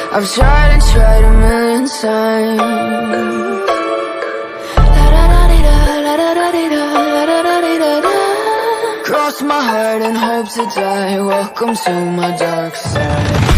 I've tried and tried a million times. Cross my heart and hope to die. Welcome to my dark side.